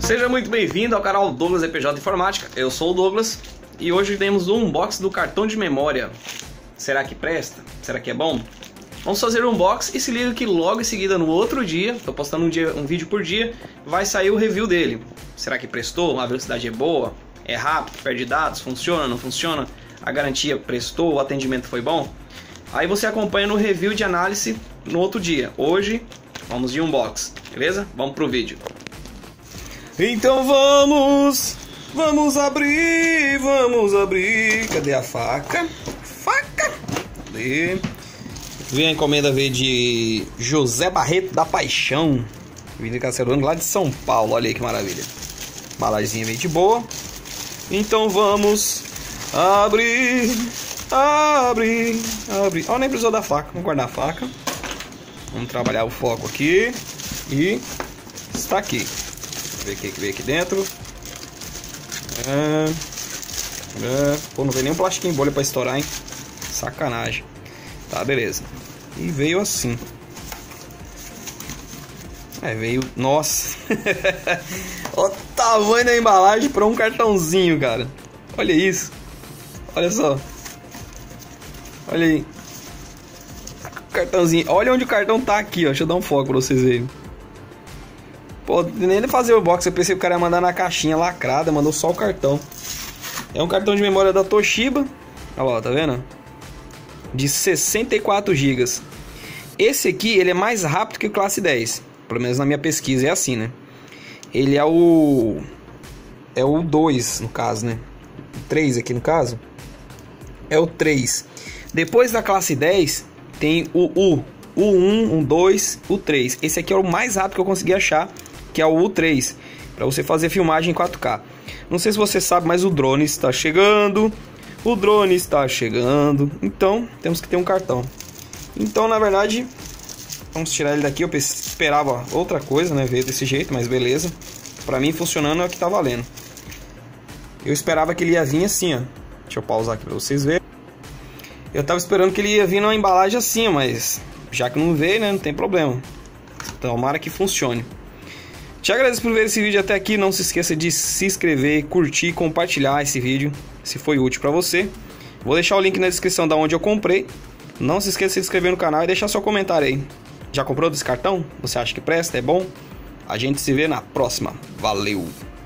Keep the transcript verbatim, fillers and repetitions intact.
Seja muito bem-vindo ao canal Douglas E P J Informática. Eu sou o Douglas e hoje temos um unboxing do cartão de memória. Será que presta? Será que é bom? Vamos fazer um unboxing e se liga que logo em seguida, no outro dia, estou postando um, dia, um vídeo por dia, vai sair o review dele. Será que prestou? A velocidade é boa? É rápido? Perde dados? Funciona? Não funciona? A garantia prestou? O atendimento foi bom? Aí você acompanha no review de análise no outro dia. Hoje vamos de unboxing, beleza? Vamos pro vídeo. Então vamos, vamos abrir, vamos abrir. Cadê a faca? Faca! Cadê? Vem a encomenda veio de José Barreto da Paixão, Vila Cacerone, lá de São Paulo. Olha aí que maravilha. Embalagemzinha bem de boa. Então vamos abrir, abrir, abrir. Ó, nem precisou da faca. Vamos guardar a faca. Vamos trabalhar o foco aqui. E está aqui. Ver o que veio aqui dentro. É, é, pô, não veio nem um plastiquinho em bolha pra estourar, hein? Sacanagem. Tá, beleza. E veio assim. É, veio... Nossa! Olha o tamanho da embalagem para um cartãozinho, cara. Olha isso. Olha só. Olha aí. Cartãozinho. Olha onde o cartão tá aqui, ó. Deixa eu dar um foco pra vocês verem. Pô, nem ele fazer o box, eu pensei que o cara ia mandar na caixinha lacrada, mandou só o cartão. É um cartão de memória da Toshiba. Olha lá, tá vendo? De sessenta e quatro gigas. Esse aqui, ele é mais rápido que o Classe dez. Pelo menos na minha pesquisa é assim, né? Ele é o... É o dois, no caso, né? O três aqui, no caso. É o três. Depois da Classe dez, tem o U. O um, o dois, o três. Esse aqui é o mais rápido que eu consegui achar, que é o U três, para você fazer filmagem em quatro K. Não sei se você sabe, mas o drone está chegando. O drone está chegando. Então, temos que ter um cartão. Então, na verdade, vamos tirar ele daqui. Eu esperava outra coisa, né? Veio desse jeito, mas beleza. Para mim, funcionando é o que tá valendo. Eu esperava que ele ia vir assim, ó. Deixa eu pausar aqui para vocês verem. Eu tava esperando que ele ia vir numa embalagem assim, mas já que não veio, né? Não tem problema. Tomara que funcione. Te agradeço por ver esse vídeo até aqui. Não se esqueça de se inscrever, curtir e compartilhar esse vídeo, se foi útil para você. Vou deixar o link na descrição da onde eu comprei. Não se esqueça de se inscrever no canal e deixar seu comentário aí. Já comprou desse cartão? Você acha que presta? É bom? A gente se vê na próxima. Valeu!